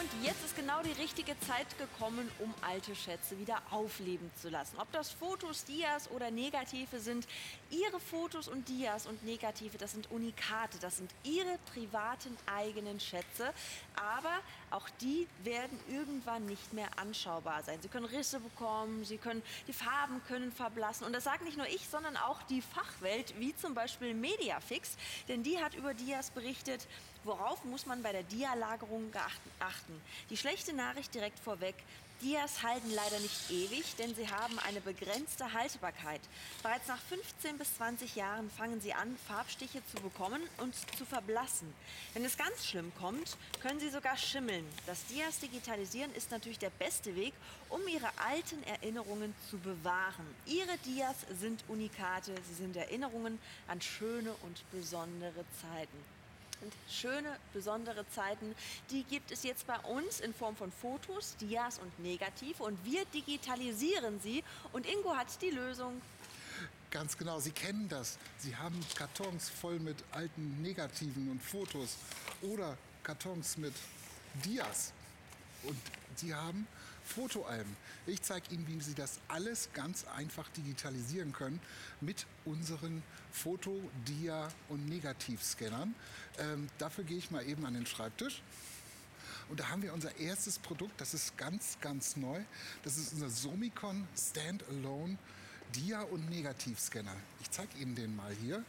und jetzt ist genau die richtige Zeit gekommen, um alte Schätze wieder aufleben zu lassen. Ob das Fotos, Dias oder Negative sind, Ihre Fotos und Dias und Negative, das sind Unikate, das sind Ihre privaten eigenen Schätze. Aber auch die werden irgendwann nicht mehr anschaubar sein. Sie können Risse bekommen, die Farben können verblassen. Und das sagt nicht nur ich, sondern auch die Fachwelt, wie zum Beispiel Mediafix. Denn die hat über Dias berichtet, worauf muss man bei der Dia-Lagerung achten. Die schlechte Nachricht direkt vorweg: Dias halten leider nicht ewig, denn sie haben eine begrenzte Haltbarkeit. Bereits nach 15 bis 20 Jahren fangen sie an, Farbstiche zu bekommen und zu verblassen. Wenn es ganz schlimm kommt, können sie sogar schimmeln. Das Dias digitalisieren ist natürlich der beste Weg, um ihre alten Erinnerungen zu bewahren. Ihre Dias sind Unikate, sie sind Erinnerungen an schöne und besondere Zeiten. Und schöne, besondere Zeiten, die gibt es jetzt bei uns in Form von Fotos, Dias und Negativ. Und wir digitalisieren sie. Und Ingo hat die Lösung. Ganz genau, Sie kennen das. Sie haben Kartons voll mit alten Negativen und Fotos oder Kartons mit Dias. Und Sie haben Fotoalben. Ich zeige Ihnen, wie Sie das alles ganz einfach digitalisieren können mit unseren Foto-, Dia- und Negativscannern. Dafür gehe ich mal eben an den Schreibtisch. Und da haben wir unser erstes Produkt, das ist ganz, ganz neu. Das ist unser Somicon Standalone Dia- und Negativscanner. Ich zeige Ihnen den mal hier.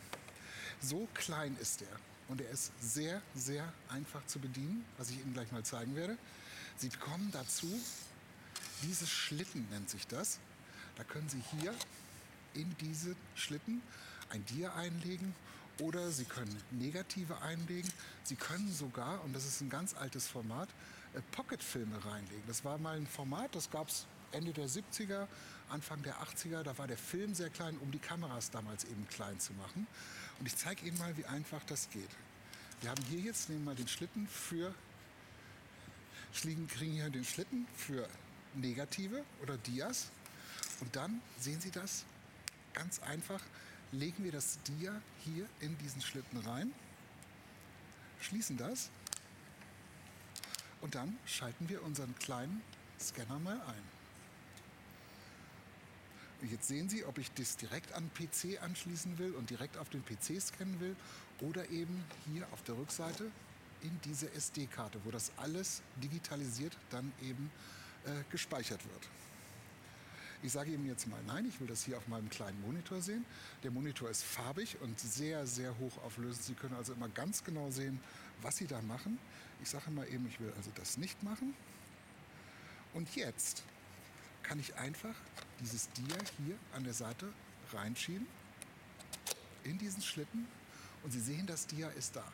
So klein ist der. Und er ist sehr, sehr einfach zu bedienen, was ich Ihnen gleich mal zeigen werde. Sie kommen dazu, dieses Schlitten nennt sich das. Da können Sie hier in diese Schlitten ein Dia einlegen oder Sie können Negative einlegen. Sie können sogar, und das ist ein ganz altes Format, Pocketfilme reinlegen. Das war mal ein Format, das gab es Ende der 70er, Anfang der 80er. Da war der Film sehr klein, um die Kameras damals eben klein zu machen. Und ich zeige Ihnen mal, wie einfach das geht. Wir haben hier jetzt, nehmen wir mal den Schlitten für, kriegen hier den Schlitten für Negative oder Dias. Und dann, sehen Sie das, ganz einfach, legen wir das Dia hier in diesen Schlitten rein, schließen das und dann schalten wir unseren kleinen Scanner mal ein. Und jetzt sehen Sie, ob ich das direkt an den PC anschließen will und direkt auf den PC scannen will oder eben hier auf der Rückseite in diese SD-Karte, wo das alles digitalisiert dann eben gespeichert wird. Ich sage ihm jetzt mal nein, ich will das hier auf meinem kleinen Monitor sehen. Der Monitor ist farbig und sehr, sehr hochauflösend. Sie können also immer ganz genau sehen, was Sie da machen. Ich sage mal eben, ich will also das nicht machen. Und jetzt kann ich einfach dieses Dia hier an der Seite reinschieben in diesen Schlitten und Sie sehen, das Dia ist da.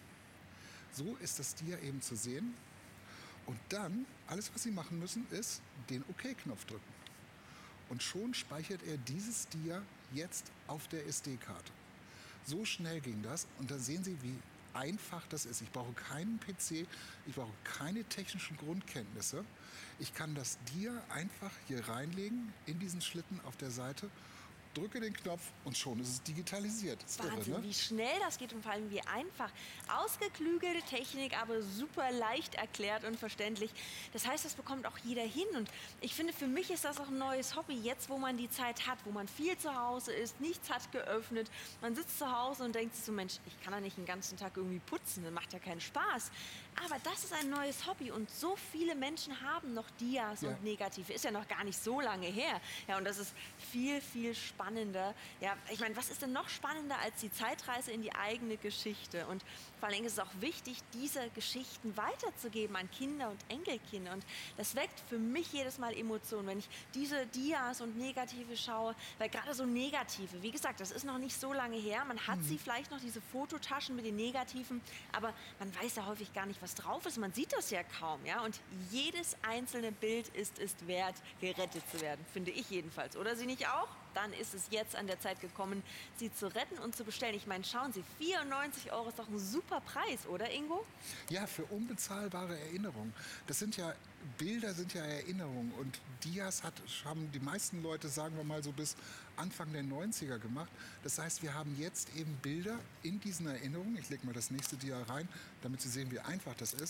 So ist das Dia eben zu sehen. Und dann, alles was Sie machen müssen, ist den OK-Knopf drücken. Und schon speichert er dieses Dia jetzt auf der SD-Karte. So schnell ging das und da sehen Sie, wie einfach das ist. Ich brauche keinen PC, ich brauche keine technischen Grundkenntnisse. Ich kann das Dia einfach hier reinlegen in diesen Schlitten auf der Seite, drücke den Knopf und schon ist es digitalisiert. Das ist Wahnsinn, irre, ne? wie schnell das geht und vor allem wie einfach. Ausgeklügelte Technik, aber super leicht erklärt und verständlich. Das heißt, das bekommt auch jeder hin. Und ich finde, für mich ist das auch ein neues Hobby, jetzt wo man die Zeit hat, wo man viel zu Hause ist, nichts hat geöffnet. Man sitzt zu Hause und denkt sich so, Mensch, ich kann ja nicht den ganzen Tag irgendwie putzen, das macht ja keinen Spaß. Aber das ist ein neues Hobby und so viele Menschen haben noch Dias Ja. und Negative. Ist ja noch gar nicht so lange her. Ja, und das ist viel, viel spannender. Ja, ich meine, was ist denn noch spannender als die Zeitreise in die eigene Geschichte? Und vor allem ist es auch wichtig, diese Geschichten weiterzugeben an Kinder und Enkelkinder. Und das weckt für mich jedes Mal Emotionen, wenn ich diese Dias und Negative schaue. Weil gerade so Negative, wie gesagt, das ist noch nicht so lange her. Man hat sie vielleicht noch, diese Fototaschen mit den Negativen, aber man weiß ja häufig gar nicht, was drauf ist. Man sieht das ja kaum. Ja? Und jedes einzelne Bild ist es wert, gerettet zu werden, finde ich jedenfalls. Oder Sie nicht auch? Dann ist es jetzt an der Zeit gekommen, sie zu retten und zu bestellen. Ich meine, schauen Sie, 94 € ist doch ein super Preis, oder Ingo? Ja, für unbezahlbare Erinnerungen. Das sind ja, Bilder sind ja Erinnerungen und Dias haben die meisten Leute, sagen wir mal so bis Anfang der 90er gemacht. Das heißt, wir haben jetzt eben Bilder in diesen Erinnerungen. Ich lege mal das nächste Dia rein, damit Sie sehen, wie einfach das ist.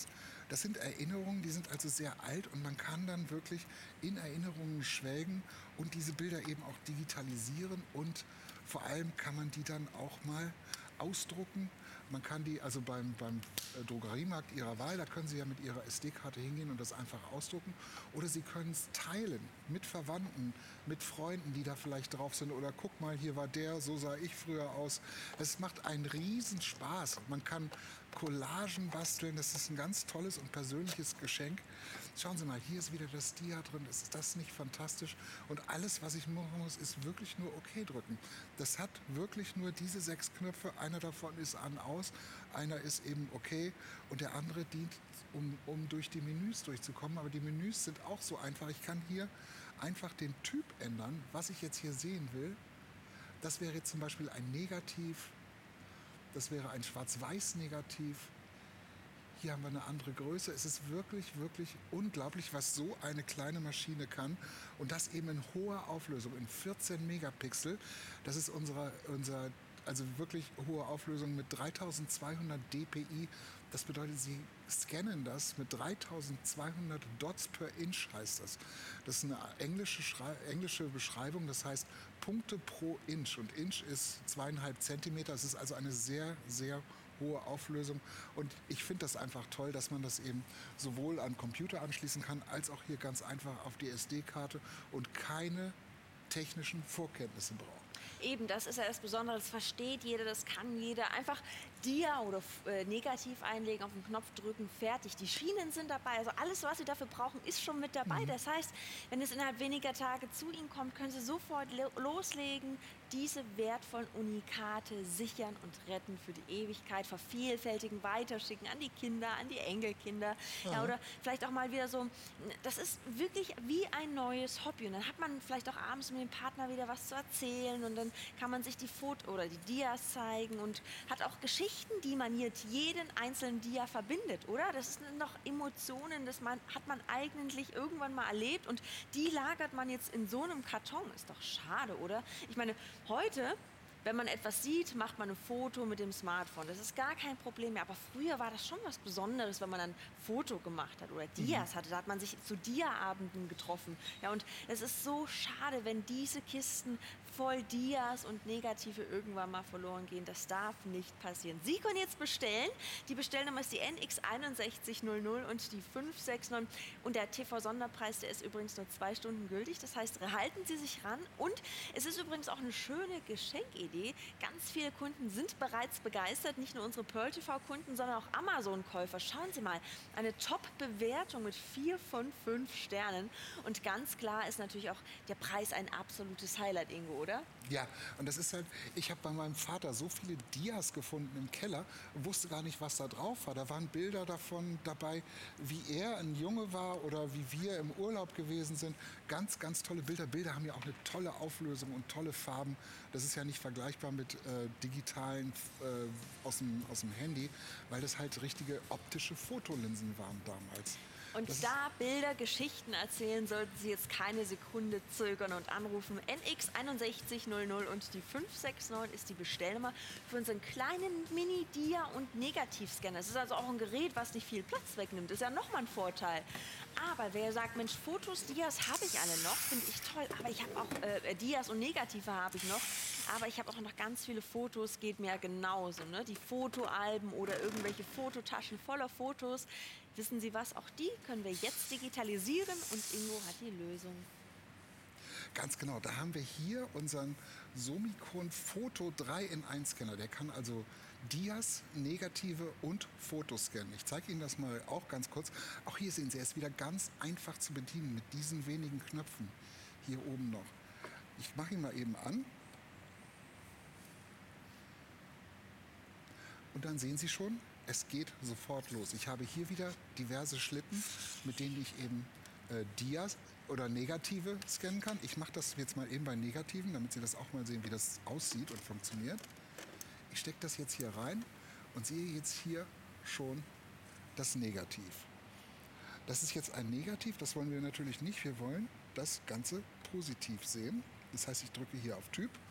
Das sind Erinnerungen, die sind also sehr alt und man kann dann wirklich in Erinnerungen schwelgen und diese Bilder eben auch digitalisieren und vor allem kann man die dann auch mal ausdrucken. Man kann die, also beim Drogeriemarkt Ihrer Wahl, da können Sie ja mit Ihrer SD-Karte hingehen und das einfach ausdrucken. Oder Sie können es teilen mit Verwandten, mit Freunden, die da vielleicht drauf sind. Oder guck mal, hier war der, so sah ich früher aus. Es macht einen Riesenspaß. Man kann Collagen basteln, das ist ein ganz tolles und persönliches Geschenk. Schauen Sie mal, hier ist wieder das Dia drin, ist das nicht fantastisch? Und alles, was ich machen muss, ist wirklich nur OK drücken. Das hat wirklich nur diese 6 Knöpfe, einer davon ist an, aus, einer ist eben OK und der andere dient, um durch die Menüs durchzukommen. Aber die Menüs sind auch so einfach. Ich kann hier einfach den Typ ändern, was ich jetzt hier sehen will. Das wäre jetzt zum Beispiel ein Negativ, das wäre ein Schwarz-Weiß-Negativ. Hier haben wir eine andere Größe. Es ist wirklich, wirklich unglaublich, was so eine kleine Maschine kann. Und das eben in hoher Auflösung, in 14 Megapixel. Das ist unser also wirklich hohe Auflösung mit 3200 dpi. Das bedeutet, Sie scannen das mit 3200 Dots per Inch, heißt das. Das ist eine englische Beschreibung, das heißt Punkte pro Inch. Und Inch ist 2,5 Zentimeter. Es ist also eine sehr, sehr hohe Auflösung. Und ich finde das einfach toll, dass man das eben sowohl an Computer anschließen kann, als auch hier ganz einfach auf die SD-Karte und keine technischen Vorkenntnisse braucht. Eben, das ist ja das Besondere, das versteht jeder, das kann jeder. Einfach Dia oder Negativ einlegen, auf den Knopf drücken, fertig. Die Schienen sind dabei, also alles, was Sie dafür brauchen, ist schon mit dabei. Das heißt, wenn es innerhalb weniger Tage zu Ihnen kommt, können Sie sofort loslegen, diese wertvollen Unikate sichern und retten für die Ewigkeit, vervielfältigen, weiterschicken an die Kinder, an die Enkelkinder. Ja, oder vielleicht auch mal wieder so, das ist wirklich wie ein neues Hobby. Und dann hat man vielleicht auch abends mit dem Partner wieder was zu erzählen und dann kann man sich die Fotos oder die Dias zeigen und hat auch Geschichten, die man mit jeden einzelnen Dia verbindet, oder? Das sind noch Emotionen, hat man eigentlich irgendwann mal erlebt und die lagert man jetzt in so einem Karton. Ist doch schade, oder? Ich meine, heute, wenn man etwas sieht, macht man ein Foto mit dem Smartphone. Das ist gar kein Problem mehr. Aber früher war das schon was Besonderes, wenn man ein Foto gemacht hat oder Dias hatte. Da hat man sich zu Dia-Abenden getroffen. Ja, und es ist so schade, wenn diese Kisten voll Dias und Negative irgendwann mal verloren gehen. Das darf nicht passieren. Sie können jetzt bestellen. Die Bestellnummer ist die NX6100 und die 569. Und der TV-Sonderpreis, der ist übrigens nur 2 Stunden gültig. Das heißt, halten Sie sich ran. Und es ist übrigens auch eine schöne Geschenkidee. Ganz viele Kunden sind bereits begeistert. Nicht nur unsere Pearl TV-Kunden, sondern auch Amazon-Käufer. Schauen Sie mal, eine Top-Bewertung mit 4 von 5 Sternen. Und ganz klar ist natürlich auch der Preis ein absolutes Highlight, Ingo, oder? Ja, und das ist halt, ich habe bei meinem Vater so viele Dias gefunden im Keller und wusste gar nicht, was da drauf war. Da waren Bilder davon dabei, wie er ein Junge war oder wie wir im Urlaub gewesen sind. Ganz, ganz tolle Bilder. Bilder haben ja auch eine tolle Auflösung und tolle Farben. Das ist ja nicht vergleichbar mit digitalen aus dem Handy, weil das halt richtige optische Fotolinsen waren damals. Und da Bilder, Geschichten erzählen, sollten Sie jetzt keine Sekunde zögern und anrufen. NX6100 und die 569 ist die Bestellnummer für unseren kleinen Mini-Dia- und Negativscanner. Es ist also auch ein Gerät, was nicht viel Platz wegnimmt. Ist ja nochmal ein Vorteil. Aber wer sagt, Mensch, Fotos, Dias habe ich alle noch, finde ich toll. Aber ich habe auch Dias und Negative habe ich noch. Aber ich habe auch noch ganz viele Fotos, geht mir genauso. Ne? Die Fotoalben oder irgendwelche Fototaschen voller Fotos. Wissen Sie was? Auch die können wir jetzt digitalisieren und Ingo hat die Lösung. Ganz genau, da haben wir hier unseren Somicon Photo 3-in-1 Scanner. Der kann also Dias, Negative und Fotos scannen. Ich zeige Ihnen das mal auch ganz kurz. Auch hier sehen Sie, er ist wieder ganz einfach zu bedienen mit diesen wenigen Knöpfen hier oben noch. Ich mache ihn mal eben an. Und dann sehen Sie schon, es geht sofort los. Ich habe hier wieder diverse Schlitten, mit denen ich eben Dias oder Negative scannen kann. Ich mache das jetzt mal eben bei Negativen, damit Sie das auch mal sehen, wie das aussieht und funktioniert. Ich stecke das jetzt hier rein und sehe jetzt hier schon das Negativ. Das ist jetzt ein Negativ, das wollen wir natürlich nicht. Wir wollen das Ganze positiv sehen. Das heißt, ich drücke hier auf Typ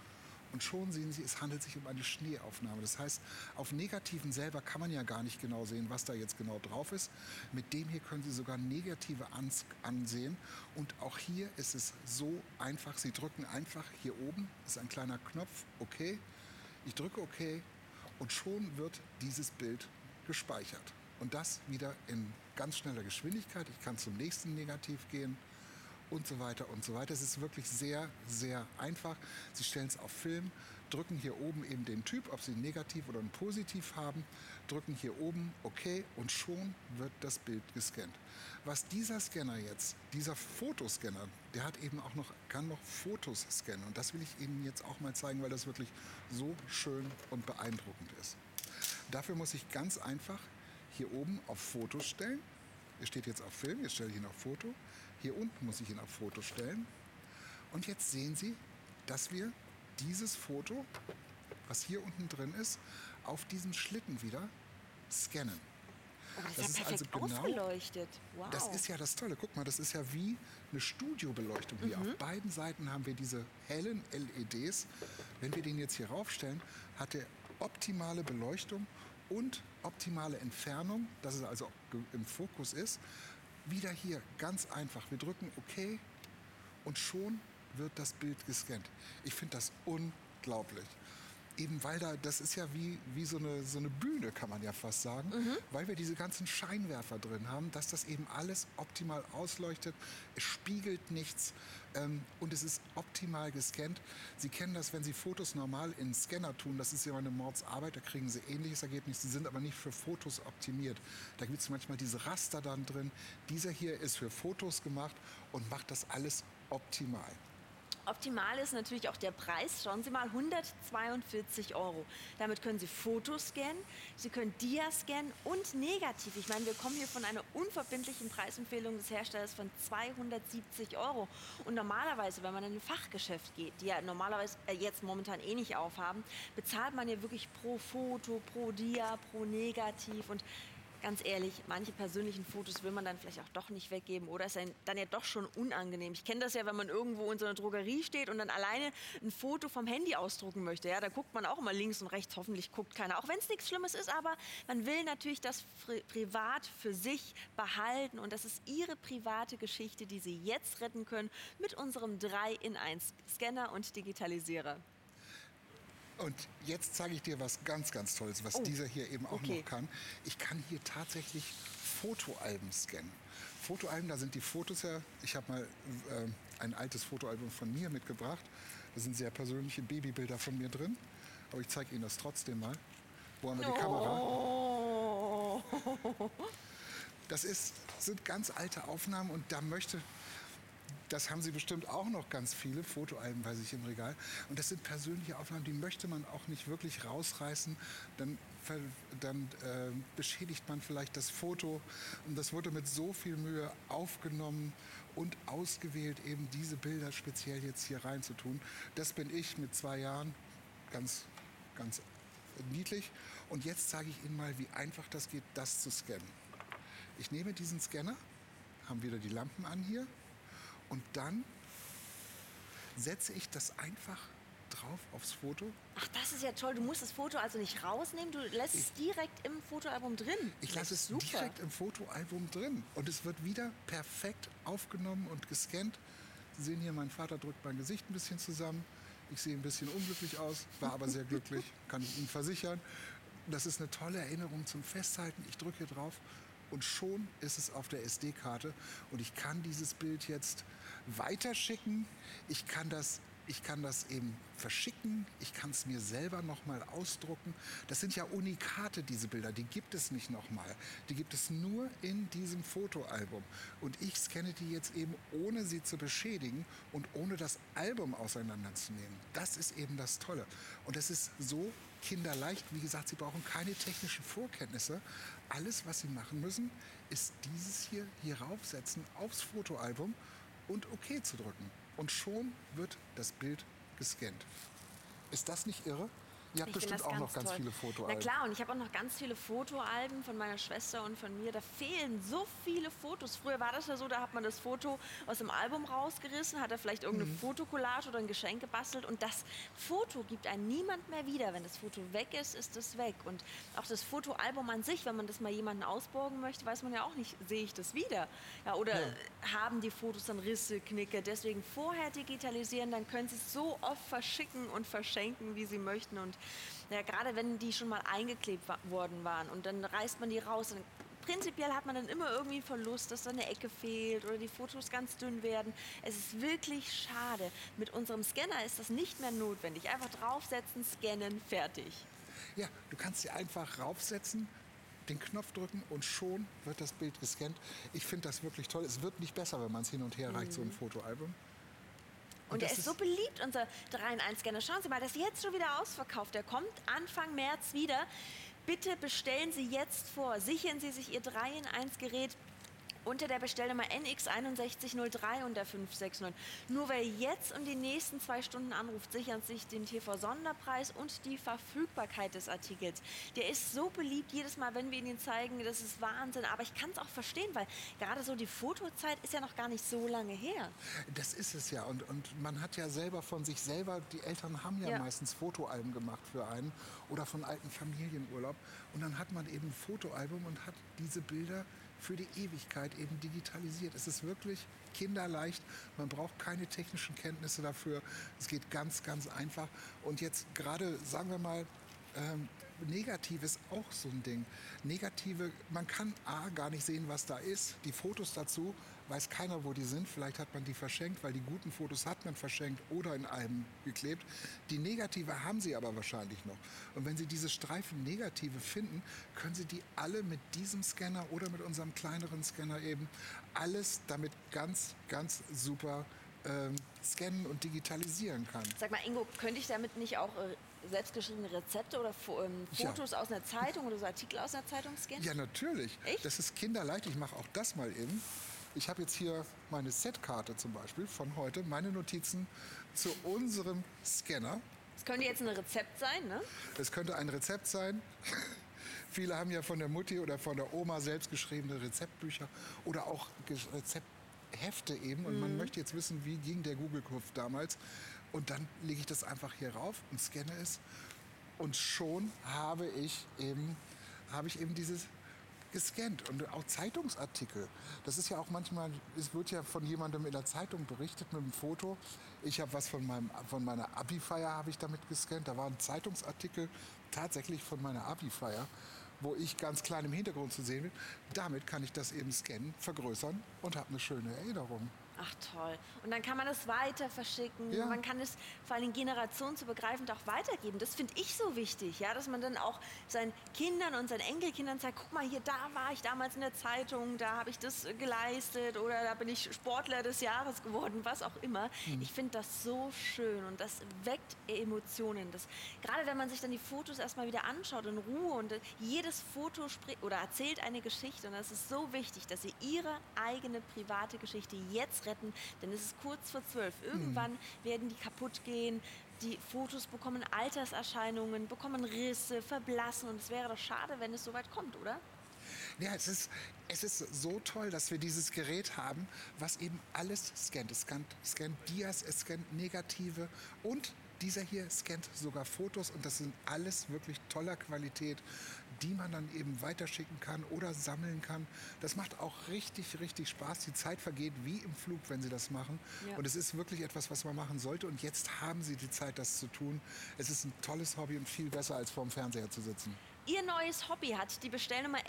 Und schon sehen Sie, es handelt sich um eine Schneeaufnahme. Das heißt, auf Negativen selber kann man ja gar nicht genau sehen, was da jetzt genau drauf ist. Mit dem hier können Sie sogar Negative ansehen. Und auch hier ist es so einfach. Sie drücken einfach hier oben, ist ein kleiner Knopf, OK. Ich drücke OK und schon wird dieses Bild gespeichert. Und das wieder in ganz schneller Geschwindigkeit. Ich kann zum nächsten Negativ gehen und so weiter und so weiter. Es ist wirklich sehr, sehr einfach. Sie stellen es auf Film, drücken hier oben eben den Typ, ob Sie ein Negativ oder ein Positiv haben, drücken hier oben OK und schon wird das Bild gescannt. Was dieser Scanner jetzt, dieser Fotoscanner, der hat eben auch noch, kann noch Fotos scannen. Und das will ich Ihnen jetzt auch mal zeigen, weil das wirklich so schön und beeindruckend ist. Dafür muss ich ganz einfach hier oben auf Foto stellen. Er steht jetzt auf Film, jetzt stelle ich ihn auf Foto. Hier unten muss ich ihn auf Foto stellen. Und jetzt sehen Sie, dass wir dieses Foto, was hier unten drin ist, auf diesem Schlitten wieder scannen. Oh, das ist ja perfekt ausgeleuchtet. Wow. Das ist ja das Tolle. Guck mal, das ist ja wie eine Studiobeleuchtung hier. Auf beiden Seiten haben wir diese hellen LEDs. Wenn wir den jetzt hier raufstellen, hat er optimale Beleuchtung und optimale Entfernung, dass es also im Fokus ist. Wieder hier ganz einfach. Wir drücken OK und schon wird das Bild gescannt. Ich finde das unglaublich. Eben weil das ist ja wie so eine Bühne, kann man ja fast sagen, weil wir diese ganzen Scheinwerfer drin haben, dass das eben alles optimal ausleuchtet. Es spiegelt nichts und es ist optimal gescannt. Sie kennen das, wenn Sie Fotos normal in den Scanner tun, das ist ja eine Mordsarbeit, da kriegen Sie ähnliches Ergebnis. Die sind aber nicht für Fotos optimiert. Da gibt es manchmal diese Raster dann drin. Dieser hier ist für Fotos gemacht und macht das alles optimal. Optimal ist natürlich auch der Preis. Schauen Sie mal, 142 €. Damit können Sie Fotos scannen, Sie können Dia scannen und Negativ. Ich meine, wir kommen hier von einer unverbindlichen Preisempfehlung des Herstellers von 270 €. Und normalerweise, wenn man in ein Fachgeschäft geht, die ja normalerweise jetzt momentan eh nicht aufhaben, bezahlt man ja wirklich pro Foto, pro Dia, pro Negativ. Und ganz ehrlich, manche persönlichen Fotos will man dann vielleicht auch doch nicht weggeben oder ist einem dann ja doch schon unangenehm. Ich kenne das ja, wenn man irgendwo in so einer Drogerie steht und dann alleine ein Foto vom Handy ausdrucken möchte. Ja, da guckt man auch immer links und rechts, hoffentlich guckt keiner. Auch wenn es nichts Schlimmes ist, aber man will natürlich das privat für sich behalten und das ist Ihre private Geschichte, die Sie jetzt retten können mit unserem 3-in-1 Scanner und Digitalisierer. Und jetzt zeige ich dir was ganz, ganz Tolles, was dieser hier eben auch noch kann. Ich kann hier tatsächlich Fotoalben scannen. Fotoalben, da sind die Fotos ja, ich habe mal ein altes Fotoalbum von mir mitgebracht. Da sind sehr persönliche Babybilder von mir drin. Aber ich zeige Ihnen das trotzdem mal. Wo haben wir die Kamera? Oh. Das sind ganz alte Aufnahmen und das haben Sie bestimmt auch noch ganz viele Fotoalben bei sich im Regal. Und das sind persönliche Aufnahmen, die möchte man auch nicht wirklich rausreißen. Dann beschädigt man vielleicht das Foto. Und das wurde mit so viel Mühe aufgenommen und ausgewählt, eben diese Bilder speziell jetzt hier reinzutun. Das bin ich mit 2 Jahren, ganz, ganz niedlich. Und jetzt zeige ich Ihnen mal, wie einfach das geht, das zu scannen. Ich nehme diesen Scanner, haben wieder die Lampen an hier. Und dann setze ich das einfach drauf aufs Foto. Ach, das ist ja toll. Du musst das Foto also nicht rausnehmen, du lässt es direkt im Fotoalbum drin. Ich lasse es direkt im Fotoalbum drin. Und es wird wieder perfekt aufgenommen und gescannt. Sie sehen hier, mein Vater drückt mein Gesicht ein bisschen zusammen. Ich sehe ein bisschen unglücklich aus, war aber sehr glücklich, kann ich Ihnen versichern. Das ist eine tolle Erinnerung zum Festhalten. Ich drücke hier drauf. Und schon ist es auf der SD-Karte und ich kann dieses Bild jetzt weiterschicken. Ich kann das eben verschicken. Ich kann es mir selber noch mal ausdrucken. Das sind ja Unikate, diese Bilder. Die gibt es nicht noch mal. Die gibt es nur in diesem Fotoalbum. Und ich scanne die jetzt eben, ohne sie zu beschädigen und ohne das Album auseinanderzunehmen. Das ist eben das Tolle. Und das ist so kinderleicht. Wie gesagt, Sie brauchen keine technischen Vorkenntnisse. Alles, was Sie machen müssen, ist dieses hier raufsetzen aufs Fotoalbum und OK zu drücken. Und schon wird das Bild gescannt. Ist das nicht irre? Ihr habt Ich finde bestimmt das auch noch ganz ganz toll. viele Na Fotoalben. klar, und ich habe auch noch ganz viele Fotoalben von meiner Schwester und von mir. Da fehlen so viele Fotos. Früher war das ja so, da hat man das Foto aus dem Album rausgerissen, hat da vielleicht irgendeine Fotokollage oder ein Geschenk gebastelt und das Foto gibt einem niemand mehr wieder. Wenn das Foto weg ist, ist es weg. Und auch das Fotoalbum an sich, wenn man das mal jemanden ausborgen möchte, weiß man ja auch nicht, sehe ich das wieder? Ja, oder Ja. haben die Fotos dann Risse, Knicke? Deswegen vorher digitalisieren, dann können sie es so oft verschicken und verschenken, wie sie möchten. Und ja, gerade wenn die schon mal eingeklebt worden waren und dann reißt man die raus, dann prinzipiell hat man dann immer irgendwie Verlust, dass da eine Ecke fehlt oder die Fotos ganz dünn werden. Es ist wirklich schade. Mit unserem Scanner ist das nicht mehr notwendig. Einfach draufsetzen, scannen, fertig. Ja, du kannst sie einfach raufsetzen, den Knopf drücken und schon wird das Bild gescannt. Ich finde das wirklich toll. Es wird nicht besser, wenn man es hin und her reicht, so ein Fotoalbum. Und der das ist so beliebt, unser 3-in-1-Scanner. Schauen Sie mal, das ist jetzt schon wieder ausverkauft. Der kommt Anfang März wieder. Bitte bestellen Sie jetzt vor. Sichern Sie sich Ihr 3-in-1-Gerät unter der Bestellnummer NX6103 und der 569. Nur wer jetzt um die nächsten 2 Stunden anruft, sichert sich den TV-Sonderpreis und die Verfügbarkeit des Artikels. Der ist so beliebt, jedes Mal, wenn wir ihn zeigen, das ist Wahnsinn. Aber ich kann es auch verstehen, weil gerade so die Fotozeit ist ja noch gar nicht so lange her. Das ist es ja. Und man hat ja selber von sich selber, die Eltern haben ja Ja. meistens Fotoalben gemacht für einen oder von alten Familienurlaub. Und dann hat man eben ein Fotoalbum und hat diese Bilder für die Ewigkeit eben digitalisiert. Es ist wirklich kinderleicht. Man braucht keine technischen Kenntnisse dafür. Es geht ganz, ganz einfach. Und jetzt gerade, sagen wir mal, Negativ ist auch so ein Ding. Negative, man kann A, gar nicht sehen, was da ist. Die Fotos dazu, weiß keiner, wo die sind. Vielleicht hat man die verschenkt, weil die guten Fotos hat man verschenkt oder in Alben geklebt. Die Negative haben Sie aber wahrscheinlich noch. Und wenn Sie diese Streifen Negative finden, können Sie die alle mit diesem Scanner oder mit unserem kleineren Scanner eben alles damit ganz, ganz super scannen und digitalisieren kann. Sag mal, Ingo, könnte ich damit nicht auch selbstgeschriebene Rezepte oder Ja. Fotos aus einer Zeitung oder so Artikel aus einer Zeitung scannen? Ja, natürlich. Echt? Das ist kinderleicht. Ich mache auch das mal eben. Ich habe jetzt hier meine Setkarte zum Beispiel von heute, meine Notizen zu unserem Scanner. Das könnte jetzt ein Rezept sein, ne? Es könnte ein Rezept sein. Viele haben ja von der Mutti oder von der Oma selbst geschriebene Rezeptbücher oder auch Rezepthefte eben. Und man möchte jetzt wissen, wie ging der Google-Kurve damals. Und dann lege ich das einfach hier rauf und scanne es. Und schon habe ich eben dieses gescannt. Und auch Zeitungsartikel. Das ist ja auch manchmal, es wird ja von jemandem in der Zeitung berichtet mit einem Foto. Ich habe was von meiner Abi-Feier habe ich damit gescannt. Da war ein Zeitungsartikel tatsächlich von meiner Abi-Feier, wo ich ganz klein im Hintergrund zu sehen bin. Damit kann ich das eben scannen, vergrößern und habe eine schöne Erinnerung. Ach toll. Und dann kann man es weiter verschicken. Ja. Man kann es vor allem generationenübergreifend auch weitergeben. Das finde ich so wichtig, ja, dass man dann auch seinen Kindern und seinen Enkelkindern sagt, guck mal, hier, da war ich damals in der Zeitung, da habe ich das geleistet oder da bin ich Sportler des Jahres geworden, was auch immer. Ich finde das so schön und das weckt Emotionen. Gerade wenn man sich dann die Fotos erstmal wieder anschaut in Ruhe und jedes Foto spricht oder erzählt eine Geschichte und das ist so wichtig, dass sie ihre eigene private Geschichte jetzt retten, denn es ist kurz vor 12. Irgendwann werden die kaputt gehen. Die Fotos bekommen Alterserscheinungen, bekommen Risse, verblassen. Und es wäre doch schade, wenn es so weit kommt, oder? Ja, es ist so toll, dass wir dieses Gerät haben, was eben alles scannt. Es scannt Dias, es scannt Negative und dieser hier scannt sogar Fotos und das sind alles wirklich toller Qualität, die man dann eben weiterschicken kann oder sammeln kann. Das macht auch richtig, richtig Spaß. Die Zeit vergeht wie im Flug, wenn Sie das machen. Ja. Und es ist wirklich etwas, was man machen sollte. Und jetzt haben Sie die Zeit, das zu tun. Es ist ein tolles Hobby und viel besser, als vorm Fernseher zu sitzen. Ihr neues Hobby hat die Bestellnummer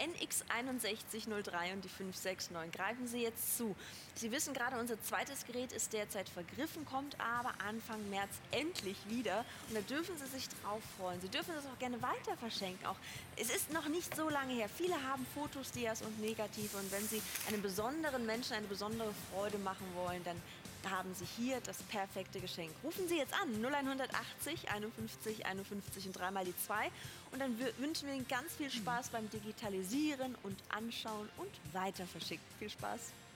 NX6103 und die 569. Greifen Sie jetzt zu. Sie wissen gerade, unser zweites Gerät ist derzeit vergriffen, kommt aber Anfang März endlich wieder. Und da dürfen Sie sich drauf freuen. Sie dürfen das auch gerne weiter verschenken. Auch, es ist noch nicht so lange her. Viele haben Fotos, Dias und Negative. Und wenn Sie einem besonderen Menschen eine besondere Freude machen wollen, dann haben Sie hier das perfekte Geschenk. Rufen Sie jetzt an 0180 51 51 und dreimal die 2 und dann wünschen wir Ihnen ganz viel Spaß beim Digitalisieren und Anschauen und weiter verschicken. Viel Spaß!